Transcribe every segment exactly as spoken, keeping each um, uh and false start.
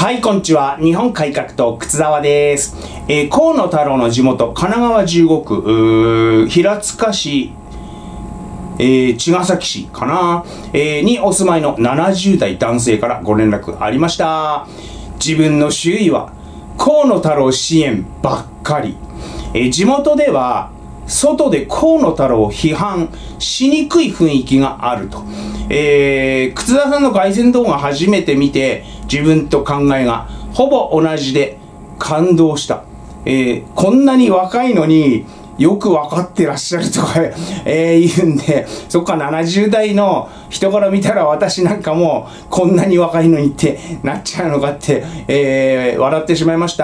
はい、こんにちは。日本改革党、靴沢です。えー、河野太郎の地元、神奈川じゅうごく、平塚市、えー、茅ヶ崎市かな、えー、にお住まいのななじゅう代男性からご連絡ありました。自分の周囲は、河野太郎支援ばっかり。えー、地元では、外で河野太郎を批判しにくい雰囲気があると。えー、靴田さんの凱旋動画初めて見て、自分と考えがほぼ同じで感動した。えー、こんなに若いのによく分かってらっしゃるとか、えー、言うんで、そっか、ななじゅう代の人から見たら私なんかもうこんなに若いのにってなっちゃうのかって、えー、笑ってしまいました。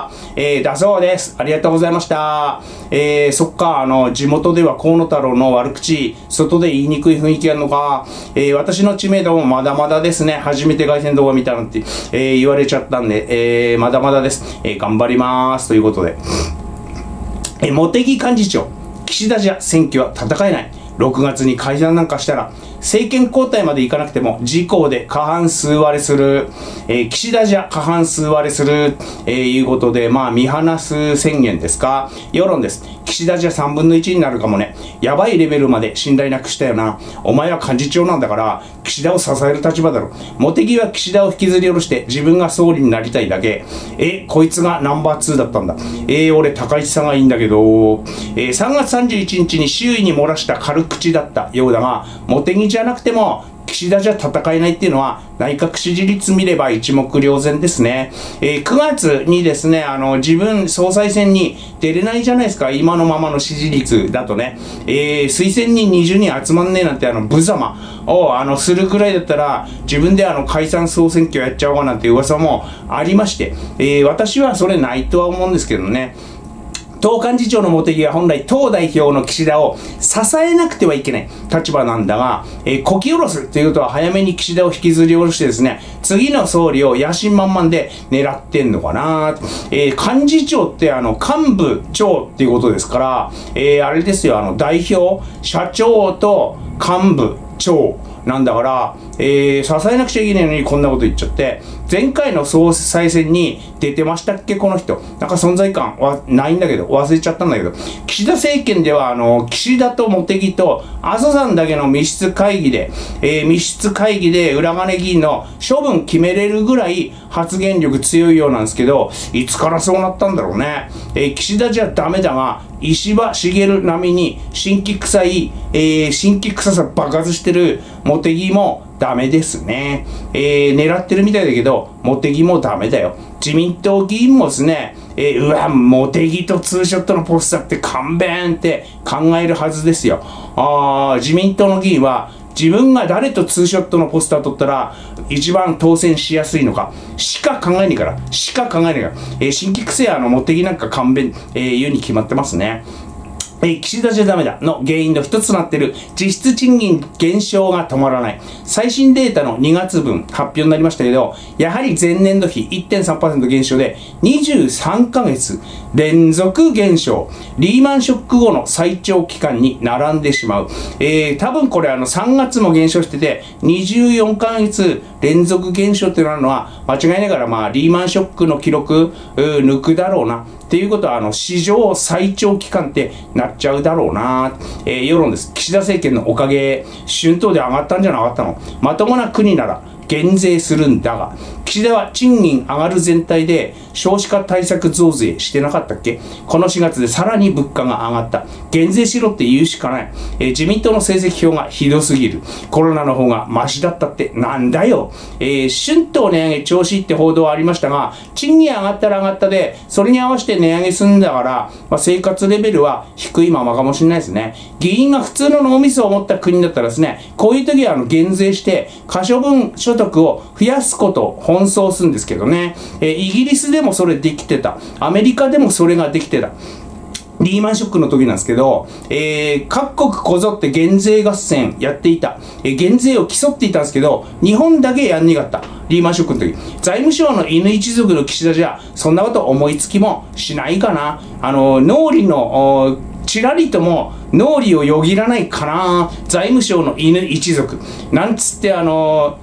えー、だそうです。ありがとうございました。えー、そっか、あの、地元では河野太郎の悪口、外で言いにくい雰囲気あるのか、えー、私の知名度もまだまだですね。初めて凱旋動画見たなんて、えー、言われちゃったんで、えー、まだまだです。えー、頑張ります。ということで。え、茂木幹事長、岸田じゃ選挙は戦えない。ろくがつに解散なんかしたら、政権交代までいかなくても、自公で過半数割れする、えー、岸田じゃ過半数割れする、えー、いうことで、まあ、見放す宣言ですか。世論です。岸田じゃさんぶんのいちになるかもね。やばいレベルまで信頼なくしたよな。お前は幹事長なんだから、岸田を支える立場だろ。茂木は岸田を引きずり下ろして、自分が総理になりたいだけ。え、こいつがナンバーツーだったんだ。えー、俺、高市さんがいいんだけど、えー、さんがつさんじゅういちにちに周囲に漏らした軽口だったようだが、茂木じゃなくても、岸田じゃ戦えないっていうのは内閣支持率見れば一目瞭然ですね。えー、くがつにですね、あの、自分総裁選に出れないじゃないですか。今のままの支持率だとね。えー、推薦人にじゅうにん集まんねえなんてあの、無様をあの、するくらいだったら、自分であの、解散総選挙やっちゃおうかなんて噂もありまして、えー、私はそれないとは思うんですけどね。党幹事長の茂木は本来党代表の岸田を支えなくてはいけない立場なんだが、えー、こき下ろすということは早めに岸田を引きずり下ろしてですね、次の総理を野心満々で狙ってんのかな。えー、幹事長ってあの幹部長っていうことですから、えー、あれですよ、あの代表、社長と幹部長なんだから、えー、支えなくちゃいけないのにこんなこと言っちゃって、前回の総裁選に出てましたっけこの人。なんか存在感はないんだけど、忘れちゃったんだけど、岸田政権では、あの、岸田と茂木と麻生さんだけの密室会議で、えー、密室会議で裏金議員の処分決めれるぐらい発言力強いようなんですけど、いつからそうなったんだろうね。えー、岸田じゃダメだが、石破茂並みに新規臭い、えー、新規臭さ爆発してる茂木もダメですね。えー、狙ってるみたいだけど、茂木もダメだよ。自民党議員もですね、えー、うわ、茂木とツーショットのポスターって勘弁って考えるはずですよ。あー、自民党の議員は、自分が誰とツーショットのポスター取ったら一番当選しやすいのかしか考えないから、しか考えないから、えー、新規癖あの茂木なんか勘弁、えー、言うに決まってますね。えー、岸田じゃダメだの原因の一つとなっている実質賃金減少が止まらない。最新データのにがつぶん発表になりましたけど、やはり前年度比 いってんさんパーセント 減少でにじゅうさんかげつ連続減少。リーマンショック後の最長期間に並んでしまう。えー、多分これあのさんがつも減少しててにじゅうよんかげつ連続減少ってなるのは間違いながら、まあリーマンショックの記録抜くだろうな。っていうことは、あの、史上最長期間ってなっちゃうだろうな。えー、世論です。岸田政権のおかげ、春闘で上がったんじゃなかったの。まともな国なら減税するんだが、岸田は賃金上がる全体で少子化対策増税してなかったっけ？このしがつでさらに物価が上がった。減税しろって言うしかない。えー、自民党の成績表がひどすぎる。コロナの方がマシだったってなんだよ。えー、春闘値上げ調子いいって報道はありましたが、賃金上がったら上がったで、それに合わせて値上げするんだから、まあ、生活レベルは低いままかもしれないですね。議員が普通の脳みそを持った国だったらですね、こういう時はあの減税して、可処分所得を増やすことを奔走するんですけどね。えー、イギリスでもそれできてた。アメリカでもそれができてた。リーマンショックの時なんですけど、えー、各国こぞって減税合戦やっていた。えー、減税を競っていたんですけど、日本だけやんねかった。リーマンショックの時。財務省の犬一族の岸田じゃ、そんなこと思いつきもしないかな。あの、脳裏の、ちらりとも脳裏をよぎらないかな。財務省の犬一族。なんつってあの、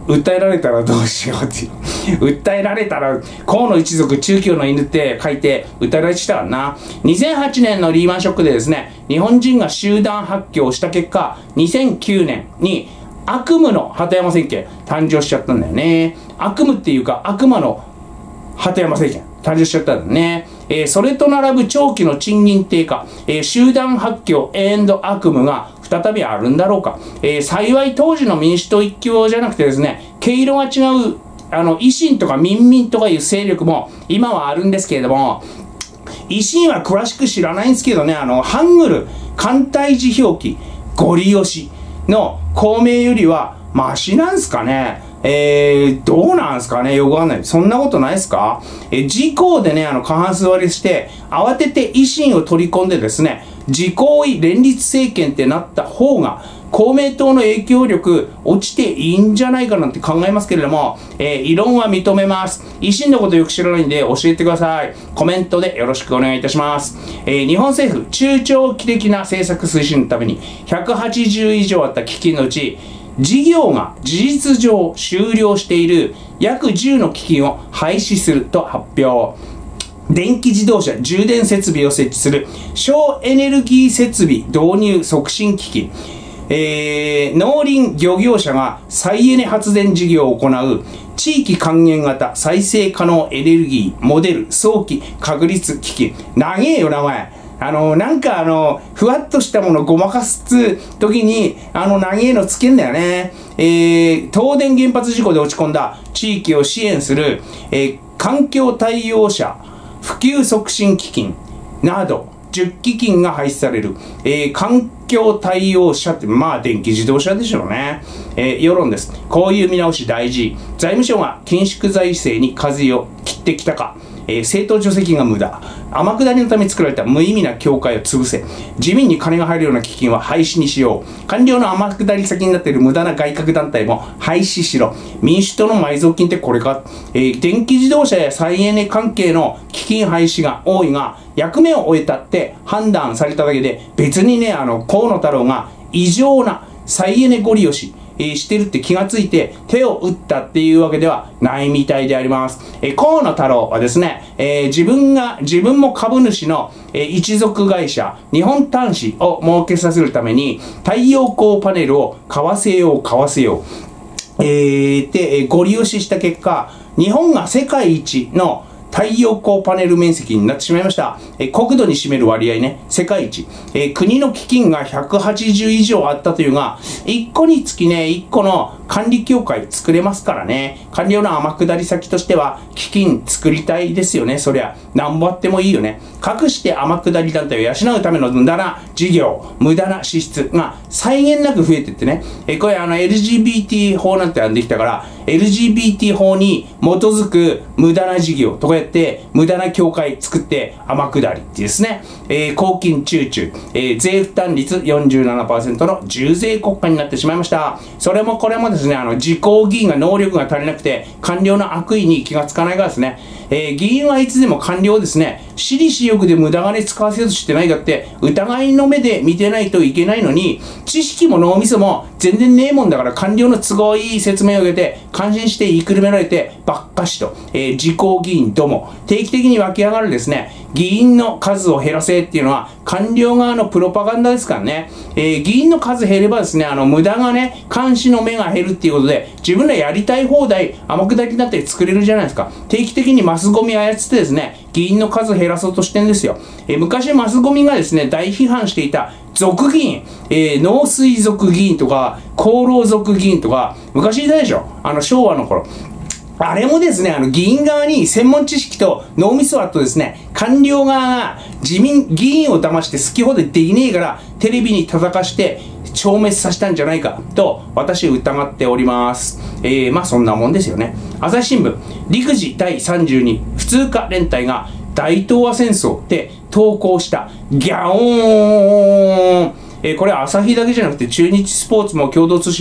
訴えられたらどうしようっていう。訴えられたら、河野一族中京の犬って書いて訴えられてたからな。にせんはちねんのリーマンショックでですね、日本人が集団発狂した結果、にせんきゅうねんに悪夢の鳩山政権誕生しちゃったんだよね。悪夢っていうか悪魔の鳩山政権誕生しちゃったんだね。えー、それと並ぶ長期の賃金低下、えー、集団発狂悪夢が再びあるんだろうか。えー、幸い当時の民主党一強じゃなくてですね、毛色が違うあの維新とか民民とかいう勢力も今はあるんですけれども、維新は詳しく知らないんですけどね、あのハングル簡体字表記ゴリ押しの公明よりはマシなんすかね。えー、どうなんすかね、よくわかんない。そんなことないですか。えー、自公でね、あの過半数割りして、慌てて維新を取り込んでですね、自公位連立政権ってなった方が、公明党の影響力落ちていいんじゃないかなって考えますけれども、えー、異論は認めます。維新のことよく知らないんで教えてください。コメントでよろしくお願いいたします。えー、日本政府、中長期的な政策推進のためにひゃくはちじゅう以上あった基金のうち、事業が事実上終了している約じゅうの基金を廃止すると発表。電気自動車充電設備を設置する省エネルギー設備導入促進基金。えー、農林漁業者が再エネ発電事業を行う地域還元型再生可能エネルギーモデル早期確立基金。長えよ名前。あの、なんかあの、ふわっとしたものをごまかす時に、あの、長えのつけんだよね。えー、東電原発事故で落ち込んだ地域を支援する、えー、環境対応者普及促進基金など、じゅっ基金が廃止される。えー、環境対応者って、まあ、電気自動車でしょうね。えー、世論です。こういう見直し大事。財務省が緊縮財政に舵を切ってきたか。えー、政党助成金が無駄。天下りのために作られた無意味な協会を潰せ。自民に金が入るような基金は廃止にしよう。官僚の天下り先になっている無駄な外郭団体も廃止しろ。民主党の埋蔵金ってこれか。えー、電気自動車や再エネ関係の基金廃止が多いが、役目を終えたって判断されただけで、別にね、あの、河野太郎が異常な再エネご利用し、えー、してるって気がついて手を打ったっていうわけではないみたいであります。えー、河野太郎はですね、えー、自分が、自分も株主の、えー、一族会社、日本端子を設けさせるために太陽光パネルを買わせよう、買わせよう。えー、で、ご利用しした結果、日本が世界一の太陽光パネル面積になってしまいました。えー、国土に占める割合ね、世界一。えー、国の基金がひゃくはちじゅう以上あったというが、いっこにつきね、いっこの管理協会作れますからね。官僚の天下り先としては、基金作りたいですよね、そりゃ。なんぼあってもいいよね。隠して天下り団体を養うための無駄な事業、無駄な支出が際限なく増えてってね。えー、これあの エルジービーティー 法なんてできたから、エルジービーティー 法に基づく無駄な事業とかやって、無駄な協会作って天下りってですね、えー、公金中中、えー、税負担率 よんじゅうななパーセント の重税国家になってしまいました。それもこれもですね、あの、自公議員が能力が足りなくて、官僚の悪意に気がつかないからですね、えー、議員はいつでも官僚をですね、私利私欲で無駄金使わせようとしてないかって、疑いの目で見てないといけないのに、知識も脳みそも全然ねえもんだから、官僚の都合いい説明を受けて、感心して言いくるめられて、ばっかしと、えー、自公議員ども、定期的に湧き上がるですね、議員の数を減らせっていうのは、官僚側のプロパガンダですからね、えー、議員の数減ればですね、あの、無駄がね、監視の目が減るっていうことで、自分らやりたい放題、天下りになって作れるじゃないですか。定期的にマスゴミ操ってですね、議員の数減らそうとしてんですよ。えー、昔マスゴミがですね、大批判していた族議員、えー、農水族議員とか、厚労族議員とか、昔いたでしょ、あの、昭和の頃。あれもですね、あの、議員側に専門知識と脳みそあとですね、官僚側が自民、議員を騙して好き放題できねえから、テレビに叩かして消滅させたんじゃないかと、私疑っております。えー、まあそんなもんですよね。朝日新聞、陸自だいさんじゅうに普通科連隊が大東亜戦争で投稿した。ギャオーン。えー、これは朝日だけじゃなくて中日スポーツも共同通信も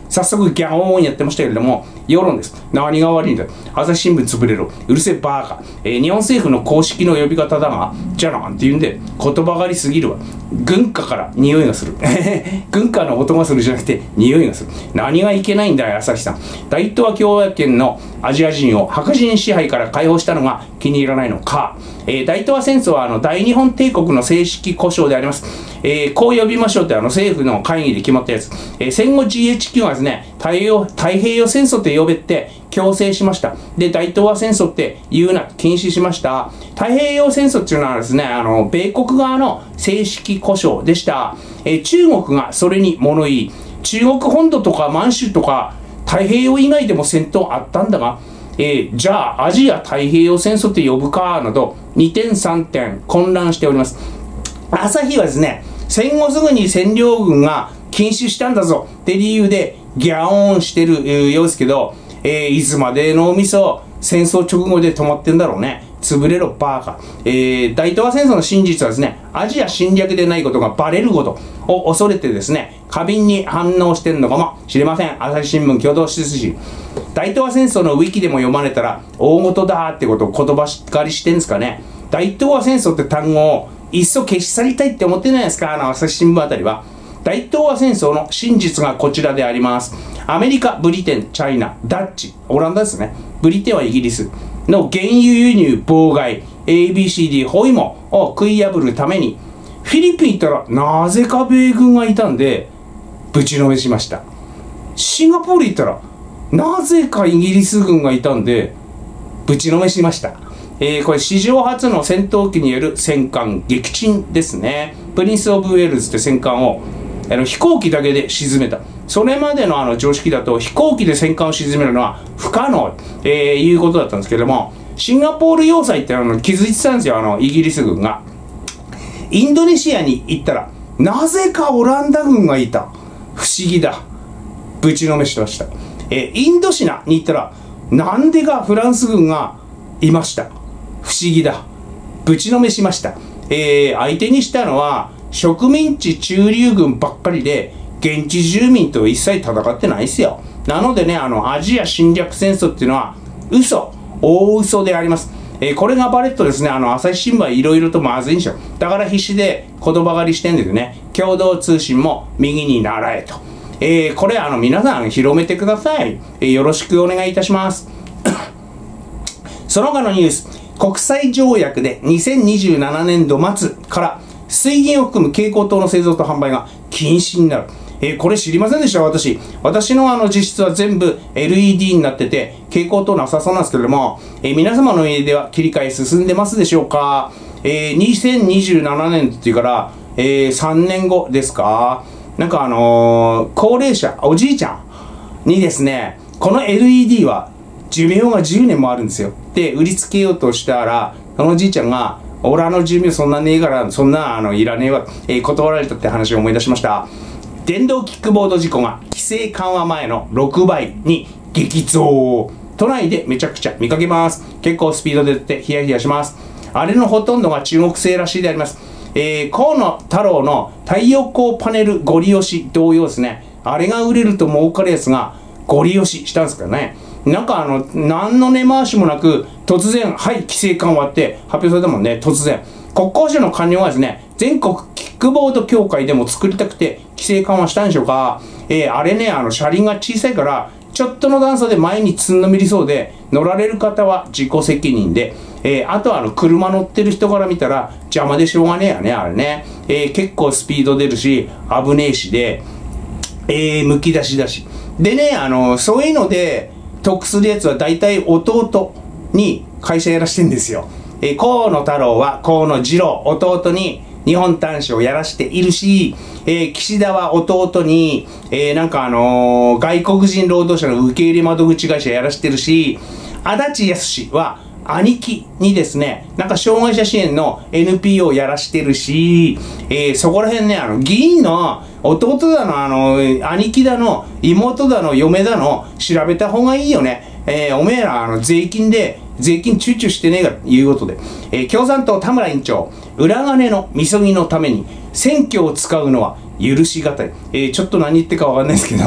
早速ギャオーンやってましたけれども、世論です。何が悪いんだ。朝日新聞潰れろ。うるせえバーカ。えー、日本政府の公式の呼び方だが、じゃなんて言うんで、言葉狩りすぎるわ。軍歌から匂いがする。軍歌の音がするじゃなくて、匂いがする。何がいけないんだよ、朝日さん。大東亜共和圏のアジア人を白人支配から解放したのが気に入らないのか。えー、大東亜戦争はあの大日本帝国の正式故障であります。えー、こう呼びましょうってあの政府の会議で決まったやつ。えー、戦後 ジーエイチキュー がですね、太平洋、太平洋戦争って呼べって強制しました。で、大東亜戦争って言うな、禁止しました。太平洋戦争っていうのはですね、あの、米国側の正式故障でした。えー、中国がそれに物言い、中国本土とか満州とか太平洋以外でも戦闘あったんだが、えー、じゃあアジア太平洋戦争って呼ぶかなどにてんさんてん混乱しております。朝日はですね、戦後すぐに占領軍が禁止したんだぞって理由でギャオーンしてる、えー、ようですけど、えー、いつまで脳みそ戦争直後で止まってんだろうね。潰れろバーカ。えー、大東亜戦争の真実はですね、アジア侵略でないことがバレることを恐れてですね、過敏に反応してるのかもしれません。朝日新聞共同出紙。大東亜戦争のウィキでも読まれたら大事だってことを言葉狩りしてんですかね。大東亜戦争って単語をいっそ消し去りたいって思ってないですか、あの朝日新聞あたりは。大東亜戦争の真実がこちらであります。アメリカ、ブリテン、チャイナ、ダッチ、オランダですね。ブリテンはイギリスの原油輸入妨害、エービーシーディー 包囲網を食い破るために、フィリピン行ったらなぜか米軍がいたんで、ぶちのめしました。シンガポール行ったらなぜかイギリス軍がいたんで、ぶちのめしました。えー、これ史上初の戦闘機による戦艦撃沈ですね。プリンス・オブ・ウェールズって戦艦をあの飛行機だけで沈めた。それまでのあの常識だと飛行機で戦艦を沈めるのは不可能、えー、いうことだったんですけども、シンガポール要塞ってあの気づいてたんですよ、あのイギリス軍が。インドネシアに行ったらなぜかオランダ軍がいた。不思議だ。ぶちのめしました。えー、インドシナに行ったらなんでかフランス軍がいました。不思議だ。ぶちのめしました。えー、相手にしたのは植民地駐留軍ばっかりで、現地住民と一切戦ってないですよ。なのでね、あのアジア侵略戦争っていうのは嘘、大嘘であります。えー、これがバレットですね、あの朝日新聞はいろいろとまずいんですよ。だから必死で言葉狩りしてんですよね。共同通信も右に習えと。えー、これあの皆さん広めてください。えー、よろしくお願いいたします。その他のニュース、国際条約でにせんにじゅうななねんど末から水銀を含む蛍光灯の製造と販売が禁止になる。えー、これ知りませんでした、私。私のあの実質は全部 エルイーディー になってて、蛍光灯なさそうなんですけれども、えー、皆様の家では切り替え進んでますでしょうか。えー、にせんにじゅうななねんっていうから、えー、さんねんごですか。なんかあのー、高齢者、おじいちゃんにですね、この エルイーディー は寿命がじゅうねんもあるんですよ。で、売りつけようとしたら、そのおじいちゃんが、俺あの寿命そんなねえから、そんなあのいらねえわ、えー、断られたって話を思い出しました。電動キックボード事故が規制緩和前のろくばいに激増。都内でめちゃくちゃ見かけます。結構スピードで出てヒヤヒヤします。あれのほとんどが中国製らしいであります。えー、河野太郎の太陽光パネルご利用し同様ですね。あれが売れると儲かるやつがご利用ししたんですからね。なんかあの、何の根回しもなく、突然、はい、規制緩和って発表されたもんね、突然。国交省の官僚はですね、全国キックボード協会でも作りたくて規制緩和したんでしょうか。えー、あれね、あの、車輪が小さいから、ちょっとの段差で前につんのめりそうで、乗られる方は自己責任で、えー、あとはあの、車乗ってる人から見たら邪魔でしょうがねえやね、あれね。えー、結構スピード出るし、危ねえしで、えー、むき出しだし。でね、あの、そういうので、得するやつは大体弟に会社やらしてんですよ。えー、河野太郎は河野次郎、弟に日本端子をやらしているし、えー、岸田は弟に、えー、なんかあのー、外国人労働者の受け入れ窓口会社やらしてるし、足立康は兄貴にですね、なんか障害者支援の エヌピーオー やらしてるし、えー、そこら辺ね、あの、議員の弟だの、あの、兄貴だの、妹だの、嫁だの、調べた方がいいよね。えー、おめえら、あの、税金で、税金チューチューしてねえから、いうことで。えー、共産党田村委員長、裏金のみそぎのために、選挙を使うのは許しがたい。えー、ちょっと何言ってかわかんないですけど、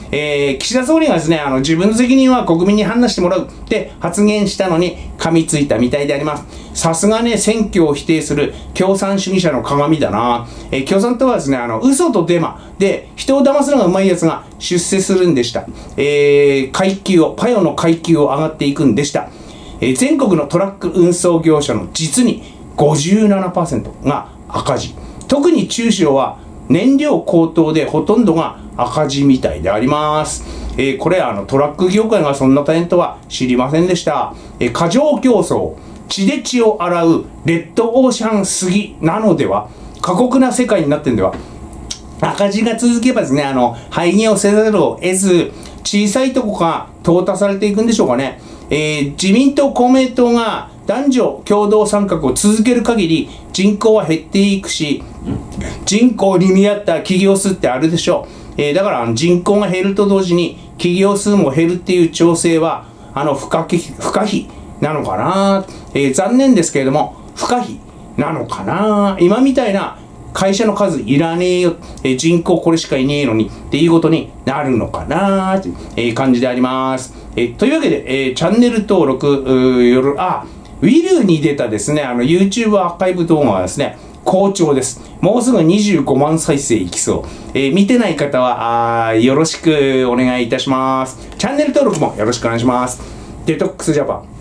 えー、岸田総理がですね、あの、自分の責任は国民に判断してもらうって発言したのに噛みついたみたいであります。さすがね、選挙を否定する共産主義者の鏡だな。えー、共産党はですね、あの、嘘とデマで人を騙すのがうまいやつが出世するんでした。えー、階級を、パヨの階級を上がっていくんでした。えー、全国のトラック運送業者の実に ごじゅうななパーセント が赤字。特に中小は燃料高騰でほとんどが赤字みたいであります。えー、これあのトラック業界がそんな大変とは知りませんでした。えー、過剰競争、血で血を洗うレッドオーシャンすぎなのでは、過酷な世界になってんでは。赤字が続けばですね、あの、廃業せざるを得ず、小さいとこが淘汰されていくんでしょうかね。えー、自民党、公明党が男女共同参画を続ける限り人口は減っていくし、人口に見合った企業数ってあるでしょう。えー、だから人口が減ると同時に企業数も減るっていう調整はあの不可避不可避なのかな、えー、残念ですけれども不可避なのかな。今みたいな会社の数いらねえよ、えー、人口これしかいねえのにっていうことになるのかなという、えー、感じであります。えー、というわけで、えー、チャンネル登録よろあウィルに出たですね、あの YouTube アーカイブ動画はですね、好調です。もうすぐにじゅうごまん再生いきそう。えー、見てない方はあよろしくお願いいたします。チャンネル登録もよろしくお願いします。デトックスジャパン。